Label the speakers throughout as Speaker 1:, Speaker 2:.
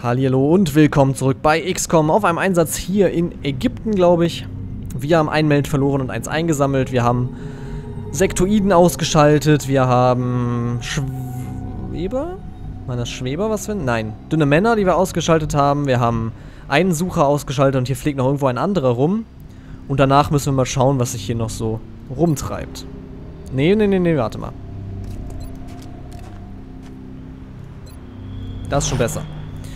Speaker 1: Hallihallo und willkommen zurück bei XCOM auf einem Einsatz hier in Ägypten, glaube ich. Wir haben ein Meld verloren und eins eingesammelt. Wir haben Sektoiden ausgeschaltet. Wir haben Schweber? Waren das Schweber, was wir? Nein. Dünne Männer, die wir ausgeschaltet haben. Wir haben einen Sucher ausgeschaltet und hier fliegt noch irgendwo ein anderer rum. Und danach müssen wir mal schauen, was sich hier noch so rumtreibt. Nee, warte mal. Das ist schon besser.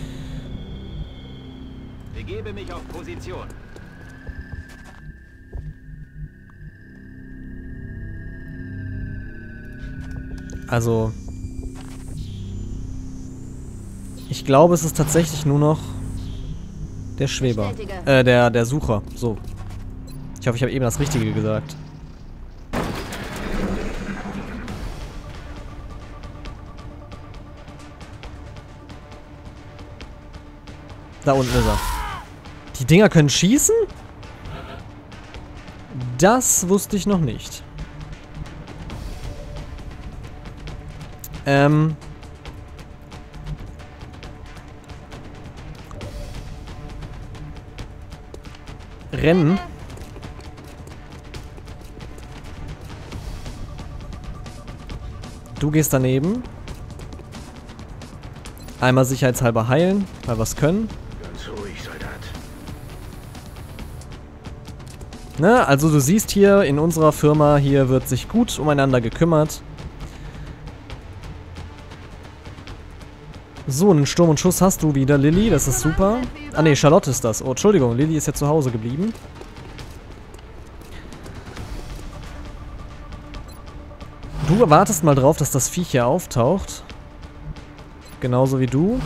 Speaker 2: Begebe mich auf Position.
Speaker 1: Also, ich glaube, es ist tatsächlich nur noch der Schweber. Der Sucher. So. Ich hoffe, ich habe eben das Richtige gesagt. Da unten ist er. Die Dinger können schießen? Das wusste ich noch nicht. Rennen. Du gehst daneben. Einmal sicherheitshalber heilen, weil wir es können.
Speaker 2: Ganz ruhig, Soldat.
Speaker 1: Ne, also du siehst hier, in unserer Firma hier wird sich gut umeinander gekümmert. So, einen Sturm und Schuss hast du wieder, Lilly, das ist super. Ah ne, Charlotte ist das. Oh, Entschuldigung, Lilly ist ja zu Hause geblieben. Du wartest mal drauf, dass das Viech hier auftaucht. Genauso wie du.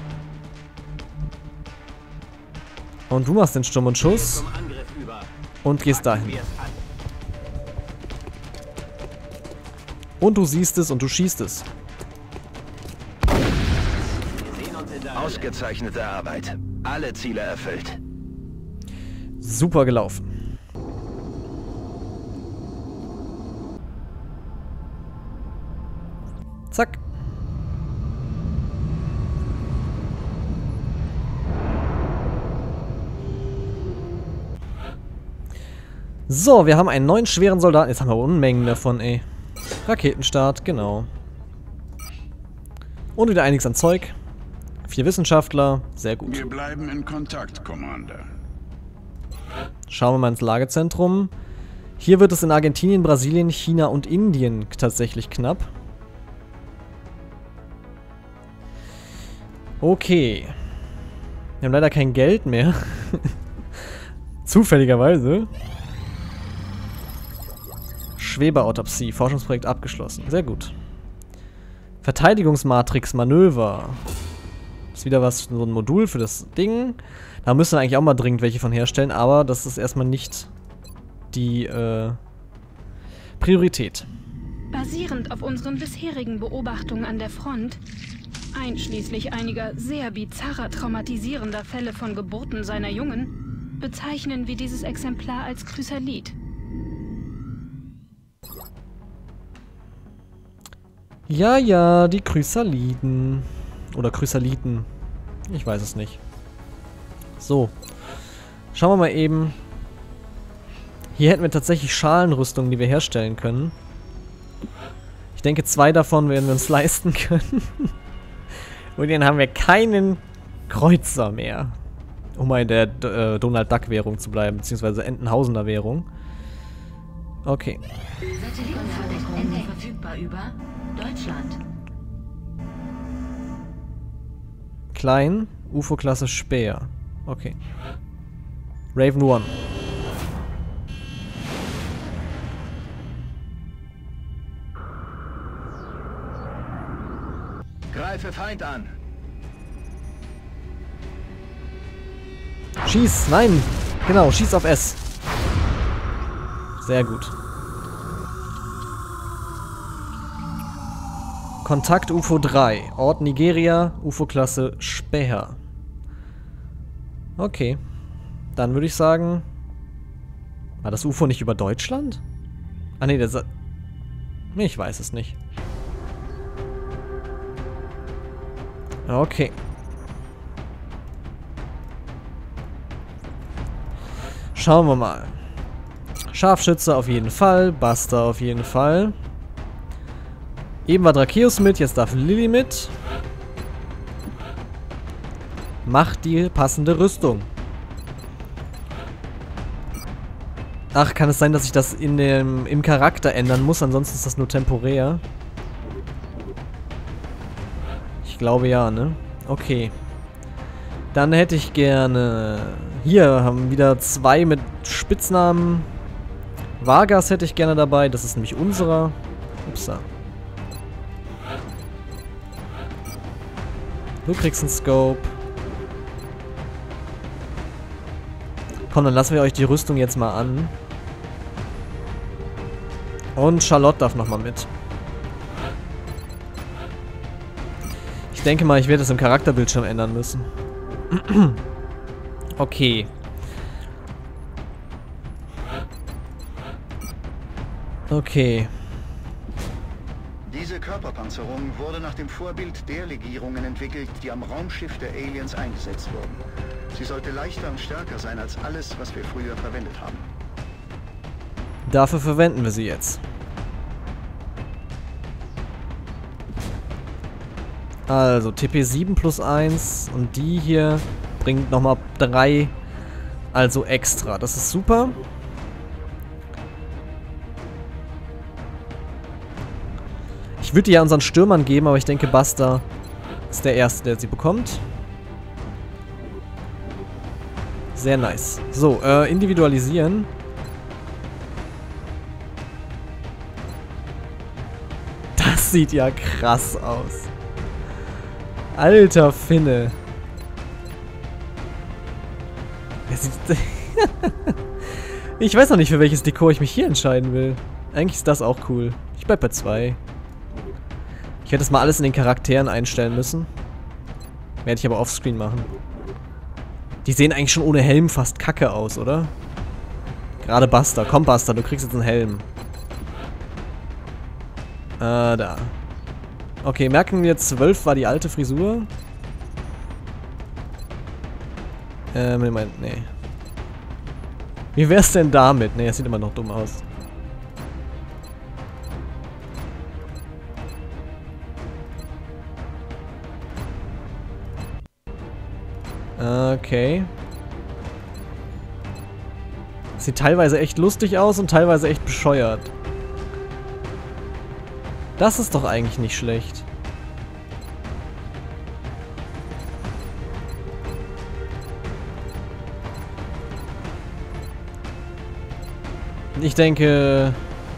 Speaker 1: Und du machst den Sturm und Schuss. Und gehst dahin. Und du siehst es und du schießt es.
Speaker 2: Ausgezeichnete Arbeit. Alle Ziele erfüllt.
Speaker 1: Super gelaufen. Zack. So, wir haben einen neuen schweren Soldaten. Jetzt haben wir Unmengen davon, ey. Raketenstart, genau. Und wieder einiges an Zeug. 4 Wissenschaftler, sehr gut.
Speaker 3: Wir bleiben in Kontakt, Commander.
Speaker 1: Schauen wir mal ins Lagezentrum. Hier wird es in Argentinien, Brasilien, China und Indien tatsächlich knapp. Okay. Wir haben leider kein Geld mehr. Zufälligerweise. Schweberautopsie, Forschungsprojekt abgeschlossen. Sehr gut. Verteidigungsmatrix, Manöver. Ist wieder was, so ein Modul für das Ding. Da müssen wir eigentlich auch mal dringend welche von herstellen, aber das ist erstmal nicht die Priorität.
Speaker 4: Basierend auf unseren bisherigen Beobachtungen an der Front, einschließlich einiger sehr bizarrer, traumatisierender Fälle von Geburten seiner Jungen, bezeichnen wir dieses Exemplar als Chrysalid.
Speaker 1: Ja, die Chrysaliden. Oder Chrysaliten. Ich weiß es nicht. So. Schauen wir mal eben. Hier hätten wir tatsächlich Schalenrüstungen, die wir herstellen können. Ich denke, 2 davon werden wir uns leisten können. Und dann haben wir keinen Kreuzer mehr. Um mal in der Donald Duck Währung zu bleiben. Beziehungsweise Entenhausener Währung. Okay.
Speaker 5: Satellitenverbindung verfügbar über Deutschland.
Speaker 1: Klein, UFO-Klasse Speer. Okay. Raven 1.
Speaker 2: Greife Feind an.
Speaker 1: Schieß, nein! Genau, schieß auf S. Sehr gut. Kontakt UFO 3. Ort Nigeria, UFO-Klasse Speer. Okay. Dann würde ich sagen... War das UFO nicht über Deutschland? Ah ne, ich weiß es nicht. Okay. Schauen wir mal. Scharfschütze auf jeden Fall. Buster auf jeden Fall. Eben war Drakeus mit, jetzt darf Lilly mit. Macht die passende Rüstung. Ach, kann es sein, dass ich das im Charakter ändern muss? Ansonsten ist das nur temporär. Ich glaube ja, ne? Okay. Dann hätte ich gerne... Hier haben wir wieder 2 mit Spitznamen. Vargas hätte ich gerne dabei. Das ist nämlich unserer. Upsa. Du kriegst einen Scope. Komm, dann lassen wir euch die Rüstung jetzt mal an. Und Charlotte darf nochmal mit. Ich denke mal, ich werde es im Charakterbildschirm ändern müssen. Okay. Okay.
Speaker 6: Diese Körperpanzerung wurde nach dem Vorbild der Legierungen entwickelt, die am Raumschiff der Aliens eingesetzt wurden. Sie sollte leichter und stärker sein als alles, was wir früher verwendet haben.
Speaker 1: Dafür verwenden wir sie jetzt. Also TP7 plus 1 und die hier bringt nochmal 3, also extra. Das ist super. Ich würde die ja unseren Stürmern geben, aber ich denke Buster ist der Erste, der sie bekommt. Sehr nice. So, individualisieren. Das sieht ja krass aus. Alter Finne. Ich weiß noch nicht, für welches Dekor ich mich hier entscheiden will. Eigentlich ist das auch cool. Ich bleib bei 2. Ich hätte das mal alles in den Charakteren einstellen müssen. Werde ich aber offscreen machen. Die sehen eigentlich schon ohne Helm fast kacke aus, oder? Gerade Buster. Komm, Buster, du kriegst jetzt einen Helm. Da. Okay, merken wir, 12 war die alte Frisur. Moment, nee. Wie wär's denn damit? Nee, das sieht immer noch dumm aus. Okay. Sieht teilweise echt lustig aus und teilweise echt bescheuert. Das ist doch eigentlich nicht schlecht. Ich denke...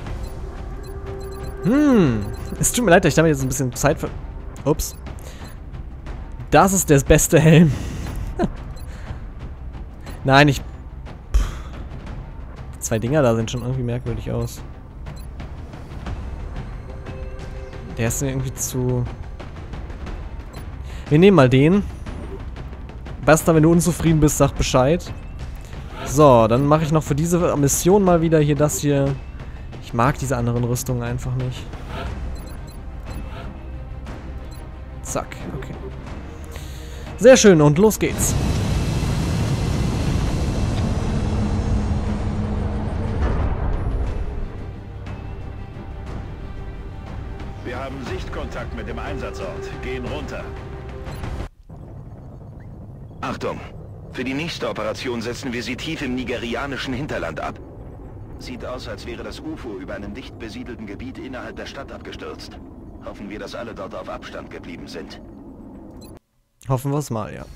Speaker 1: Es tut mir leid, dass ich damit jetzt ein bisschen Zeit ver... Ups. Das ist der beste Helm. Nein, ich... Die 2 Dinger da sehen schon irgendwie merkwürdig aus. Der ist irgendwie zu... Wir nehmen mal den. Buster, wenn du unzufrieden bist, sag Bescheid. So, dann mache ich noch für diese Mission mal wieder hier das hier. Ich mag diese anderen Rüstungen einfach nicht. Zack, okay. Sehr schön, und los geht's.
Speaker 2: Wir haben Sichtkontakt mit dem Einsatzort. Gehen runter. Achtung! Für die nächste Operation setzen wir sie tief im nigerianischen Hinterland ab. Sieht aus, als wäre das UFO über einem dicht besiedelten Gebiet innerhalb der Stadt abgestürzt. Hoffen wir, dass alle dort auf Abstand geblieben sind.
Speaker 1: Hoffen wir es mal, ja.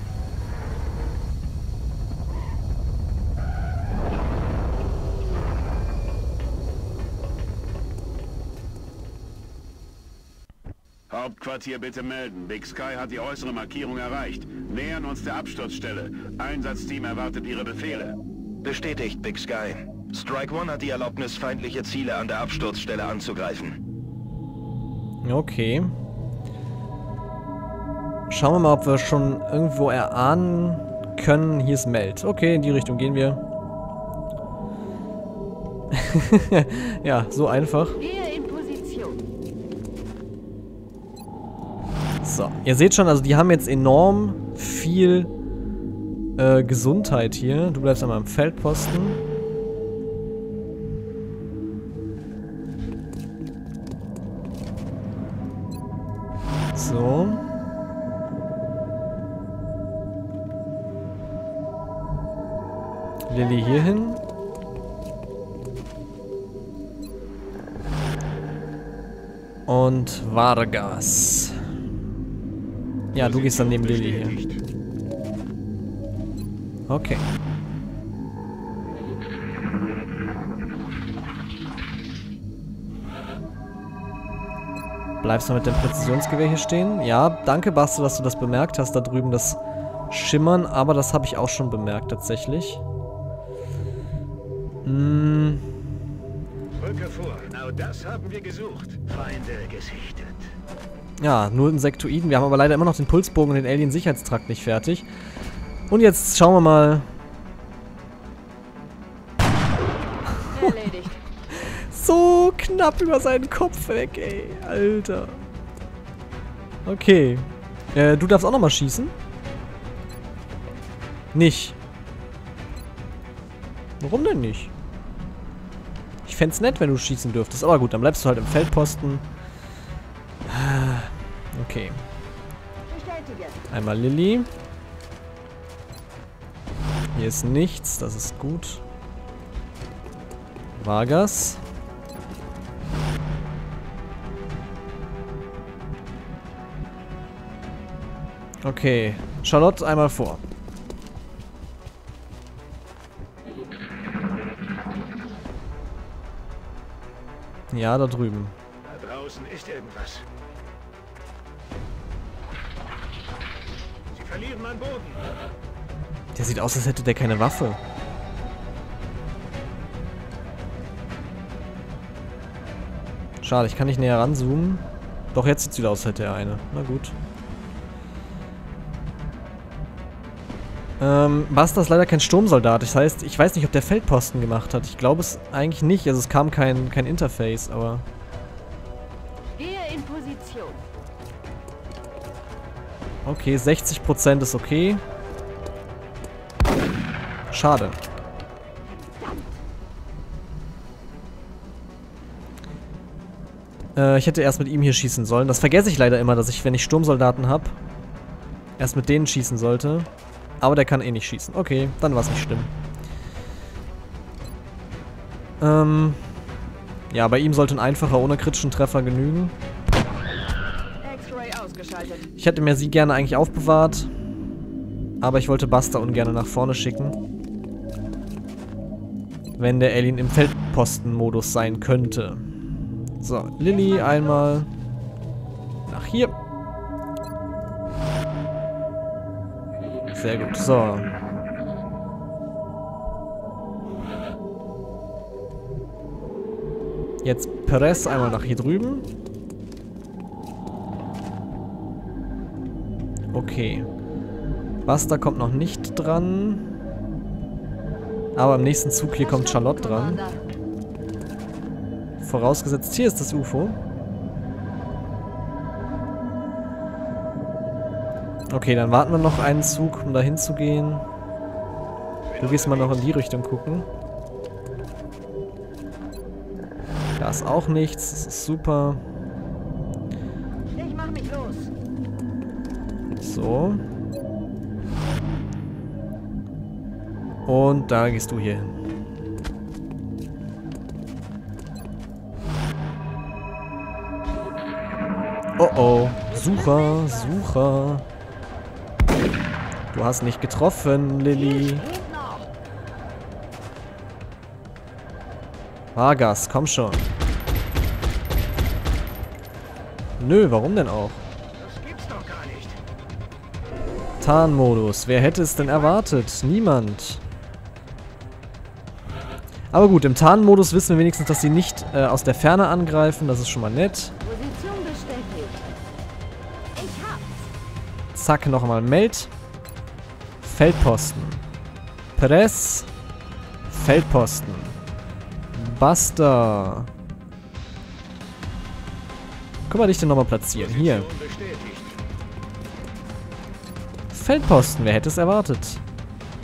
Speaker 3: Hauptquartier bitte melden. Big Sky hat die äußere Markierung erreicht. Nähern uns der Absturzstelle. Einsatzteam erwartet Ihre Befehle.
Speaker 2: Bestätigt, Big Sky. Strike One hat die Erlaubnis, feindliche Ziele an der Absturzstelle anzugreifen.
Speaker 1: Okay. Schauen wir mal, ob wir schon irgendwo erahnen können. Hier ist Meld. Okay, in die Richtung gehen wir. Ja, so einfach. So, ihr seht schon, also die haben jetzt enorm viel Gesundheit hier. Du bleibst einmal am Feldposten. So. Lilly hier hin. Und Vargas. Ja, du gehst dann neben Lilly hier. Okay. Bleibst du mit dem Präzisionsgewehr hier stehen? Ja, danke Basti, dass du das bemerkt hast, da drüben das Schimmern, aber das habe ich auch schon bemerkt tatsächlich.
Speaker 3: Rücke vor, genau das haben wir gesucht.
Speaker 2: Feinde gesichtet.
Speaker 1: Ja, nur Insektoiden. Wir haben aber leider immer noch den Pulsbogen und den Alien-Sicherheitstrakt nicht fertig. Und jetzt schauen wir mal.
Speaker 4: Erledigt.
Speaker 1: So knapp über seinen Kopf weg, ey. Alter. Okay. Du darfst auch nochmal schießen. Nicht. Warum denn nicht? Ich fänd's nett, wenn du schießen dürftest. Aber gut, dann bleibst du halt im Feldposten. Okay. Einmal Lilly. Hier ist nichts, das ist gut. Vargas. Okay. Charlotte einmal vor. Ja, da drüben.
Speaker 3: Da draußen ist irgendwas. Sie verlieren an Boden.
Speaker 1: Der sieht aus, als hätte der keine Waffe. Schade, ich kann nicht näher ranzoomen. Doch, jetzt sieht es wieder aus, als hätte er eine. Na gut. Basta ist leider kein Sturmsoldat. Das heißt, ich weiß nicht, ob der Feldposten gemacht hat. Ich glaube es eigentlich nicht. Also es kam kein Interface, aber...
Speaker 5: Gehe in Position.
Speaker 1: Okay, 60% ist okay. Schade. Ich hätte erst mit ihm hier schießen sollen. Das vergesse ich leider immer, dass ich, wenn ich Sturmsoldaten habe, erst mit denen schießen sollte. Aber der kann eh nicht schießen. Okay, dann war es nicht schlimm. Ja, bei ihm sollte ein einfacher ohne kritischen Treffer genügen.
Speaker 5: X-Ray ausgeschaltet.
Speaker 1: Ich hätte mir sie gerne eigentlich aufbewahrt. Aber ich wollte Basta ungern nach vorne schicken. Wenn der Alien im Feldposten-Modus sein könnte. So, Lilly einmal nach hier. Sehr gut, so. Jetzt Perez einmal nach hier drüben. Okay. Basta kommt noch nicht dran. Aber im nächsten Zug hier kommt Charlotte dran. Vorausgesetzt, hier ist das UFO. Okay, dann warten wir noch einen Zug, um da hinzugehen. Du gehst mal noch in die Richtung gucken. Da ist auch nichts, das ist super.
Speaker 5: Ich mach mich los.
Speaker 1: So. Und da gehst du hier hin. Oh oh, Sucher, Sucher. Du hast nicht getroffen, Lilly. Vargas, komm schon. Nö, warum denn auch?
Speaker 3: Das gibt's doch gar nicht.
Speaker 1: Tarnmodus, wer hätte es denn erwartet? Niemand. Aber gut, im Tarnmodus wissen wir wenigstens, dass sie nicht aus der Ferne angreifen. Das ist schon mal nett.
Speaker 5: Position bestätigt. Ich hab's.
Speaker 1: Zack, noch einmal Meld. Feldposten. Press. Feldposten. Basta. Können wir dich denn nochmal platzieren? Hier.
Speaker 3: Position bestätigt.
Speaker 1: Feldposten, wer hätte es erwartet?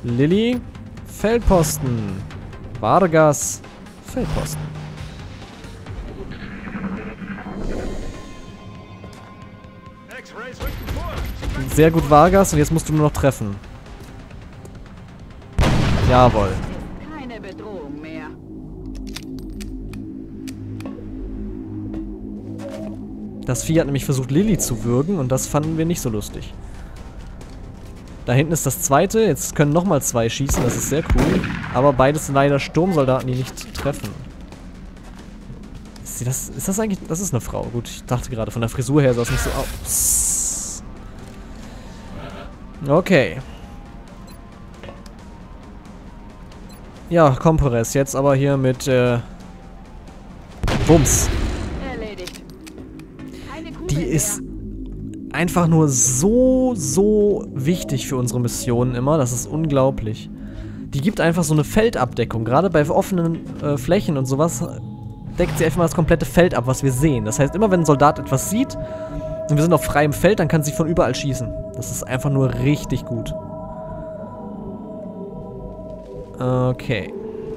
Speaker 1: Lilly, Feldposten. Vargas, Feldposten. Sehr gut, Vargas. Und jetzt musst du nur noch treffen. Jawohl.
Speaker 5: Keine Bedrohung mehr.
Speaker 1: Das Vieh hat nämlich versucht, Lilly zu würgen. Und das fanden wir nicht so lustig. Da hinten ist das zweite. Jetzt können nochmal 2 schießen. Das ist sehr cool. Aber beides sind leider Sturmsoldaten, die nicht treffen. Ist das eigentlich... Das ist eine Frau. Gut, ich dachte gerade, von der Frisur her sah es nicht so aus. Okay. Ja, Kompress. Jetzt aber hier mit, Bums.
Speaker 5: Erledigt. Keine Kugel
Speaker 1: Die
Speaker 5: mehr.
Speaker 1: ist einfach nur so wichtig für unsere Missionen immer. Das ist unglaublich. Die gibt einfach so eine Feldabdeckung. Gerade bei offenen Flächen und sowas deckt sie einfach mal das komplette Feld ab, was wir sehen. Das heißt, immer wenn ein Soldat etwas sieht und wir sind auf freiem Feld, dann kann sie von überall schießen. Das ist einfach nur richtig gut. Okay.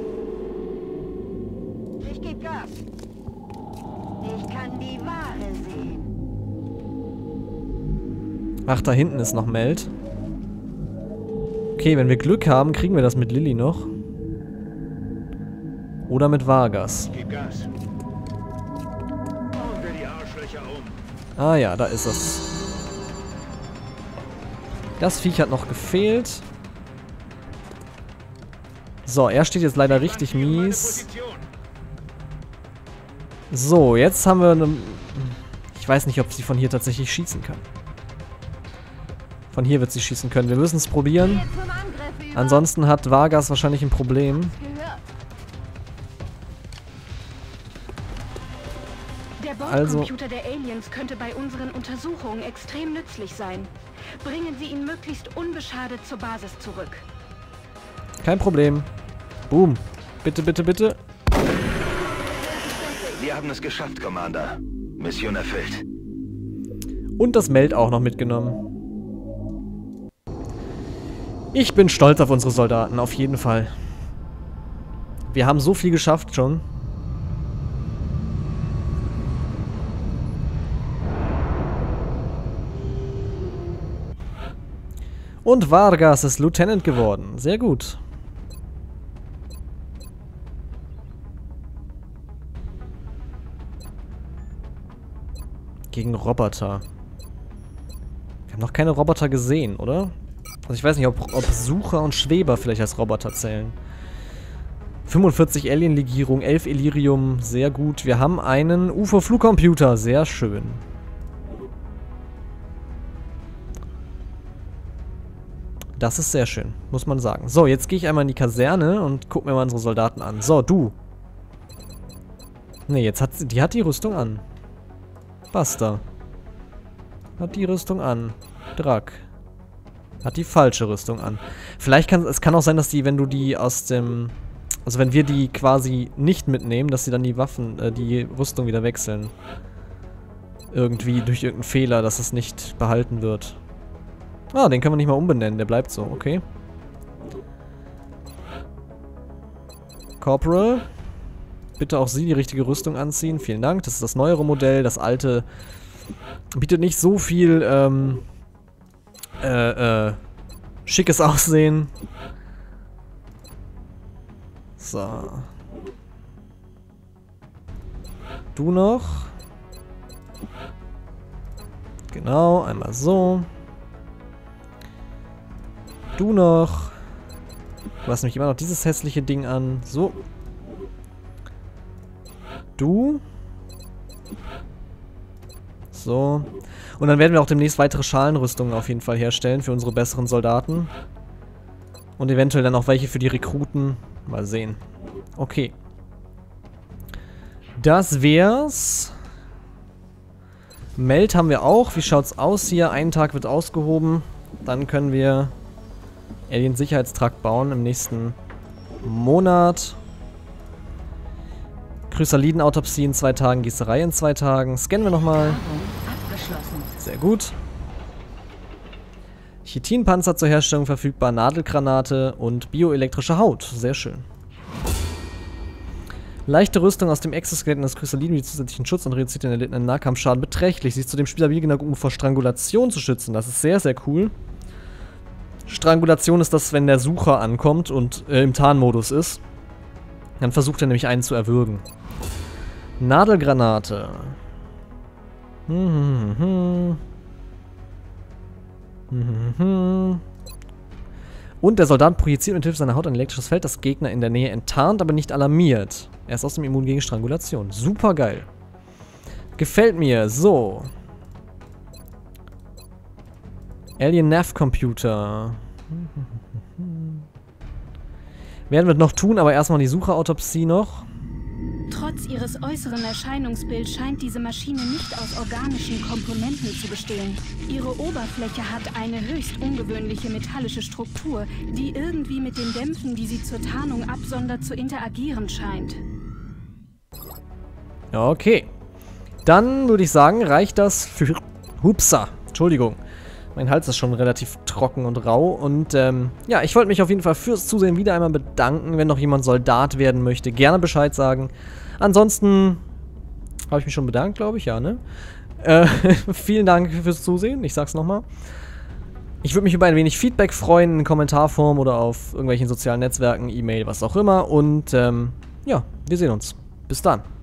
Speaker 5: Ich geb Gas. Ich kann die Ware sehen.
Speaker 1: Ach, da hinten ist noch Meld. Okay, wenn wir Glück haben, kriegen wir das mit Lilly noch. Oder mit Vargas.
Speaker 3: Gib Gas. Bauen wir die Arschlöcher um.
Speaker 1: Ah ja, da ist es. Das Viech hat noch gefehlt. So, er steht jetzt leider richtig mies. So, jetzt haben wir eine... Ich weiß nicht, ob sie von hier tatsächlich schießen kann. Von hier wird sie schießen können. Wir müssen es probieren.
Speaker 5: Jetzt zum Angriff über.
Speaker 1: Ansonsten hat Vargas wahrscheinlich ein Problem.
Speaker 5: Gehört.
Speaker 4: Der
Speaker 1: Also-
Speaker 4: Bordcomputer der Aliens könnte bei unseren Untersuchungen extrem nützlich sein. Bringen Sie ihn möglichst unbeschadet zur Basis zurück.
Speaker 1: Kein Problem. Boom. Bitte, bitte, bitte.
Speaker 2: Wir haben es geschafft, Commander. Mission erfüllt.
Speaker 1: Und das Meld auch noch mitgenommen. Ich bin stolz auf unsere Soldaten, auf jeden Fall. Wir haben so viel geschafft schon. Und Vargas ist Lieutenant geworden. Sehr gut. Gegen Roboter. Wir haben noch keine Roboter gesehen, oder? Also ich weiß nicht, ob Sucher und Schweber vielleicht als Roboter zählen. 45 Alien-Legierung, 11 Illyrium, sehr gut. Wir haben einen UFO-Flugcomputer, sehr schön. Das ist sehr schön, muss man sagen. So, jetzt gehe ich einmal in die Kaserne und gucke mir mal unsere Soldaten an. So, du. Ne, jetzt hat sie, die hat die Rüstung an. Basta. Hat die Rüstung an. Drak. Hat die falsche Rüstung an. Vielleicht kann es auch sein, dass die, wenn du die aus dem... Also wenn wir die quasi nicht mitnehmen, dass sie dann die Waffen, die Rüstung wieder wechseln. Irgendwie durch irgendeinen Fehler, dass es nicht behalten wird. Ah, den können wir nicht mal umbenennen, der bleibt so, okay. Corporal. Bitte auch Sie die richtige Rüstung anziehen, vielen Dank. Das ist das neuere Modell, das alte bietet nicht so viel, schickes Aussehen. So. Du noch. Genau, einmal so. Du noch. Du hast nämlich immer noch dieses hässliche Ding an. So. Du. So. Und dann werden wir auch demnächst weitere Schalenrüstungen auf jeden Fall herstellen für unsere besseren Soldaten. Und eventuell dann auch welche für die Rekruten. Mal sehen. Okay. Das wär's. Meld haben wir auch. Wie schaut's aus hier? Ein Tag wird ausgehoben. Dann können wir Alien-Sicherheitstrakt bauen im nächsten Monat. Chrysaliden-Autopsie in 2 Tagen, Gießerei in 2 Tagen. Scannen wir nochmal.
Speaker 5: Abgeschlossen.
Speaker 1: Sehr gut. Chitinpanzer zur Herstellung verfügbar, Nadelgranate und bioelektrische Haut. Sehr schön. Leichte Rüstung aus dem Exoskeleton des Krysalliden wie zusätzlichen Schutz und reduziert den erlittenen Nahkampfschaden beträchtlich. Sie ist zudem stabil genug, um vor Strangulation zu schützen. Das ist sehr, sehr cool. Strangulation ist das, wenn der Sucher ankommt und im Tarnmodus ist. Dann versucht er nämlich einen zu erwürgen. Nadelgranate. Und der Soldat projiziert mit Hilfe seiner Haut ein elektrisches Feld, das Gegner in der Nähe enttarnt, aber nicht alarmiert. Er ist außerdem immun gegen Strangulation. Super geil. Gefällt mir. So. Alien Nav Computer. Werden wir noch tun, aber erstmal die Sucherautopsie noch.
Speaker 4: Trotz ihres äußeren Erscheinungsbilds scheint diese Maschine nicht aus organischen Komponenten zu bestehen. Ihre Oberfläche hat eine höchst ungewöhnliche metallische Struktur, die irgendwie mit den Dämpfen, die sie zur Tarnung absondert, zu interagieren scheint.
Speaker 1: Okay. Dann würde ich sagen, reicht das für... Hupsa. Entschuldigung. Mein Hals ist schon relativ trocken und rau. Und ja, ich wollte mich auf jeden Fall fürs Zusehen wieder einmal bedanken. Wenn noch jemand Soldat werden möchte, gerne Bescheid sagen. Ansonsten habe ich mich schon bedankt, glaube ich. Ja, ne? Vielen Dank fürs Zusehen. Ich sag's nochmal. Ich würde mich über ein wenig Feedback freuen in Kommentarform oder auf irgendwelchen sozialen Netzwerken, E-Mail, was auch immer. Und ja, wir sehen uns. Bis dann.